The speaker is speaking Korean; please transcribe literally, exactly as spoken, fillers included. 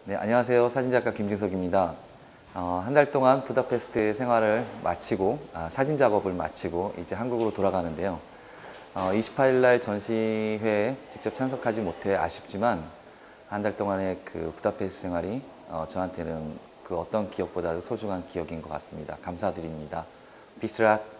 네, 안녕하세요. 사진작가 김진석입니다. 어, 한 달 동안 부다페스트 생활을 마치고 아, 사진 작업을 마치고 이제 한국으로 돌아가는데요. 어, 이십팔 일 날 전시회에 직접 참석하지 못해 아쉽지만 한 달 동안의 그 부다페스트 생활이 어, 저한테는 그 어떤 기억보다도 소중한 기억인 것 같습니다. 감사드립니다. 비스락.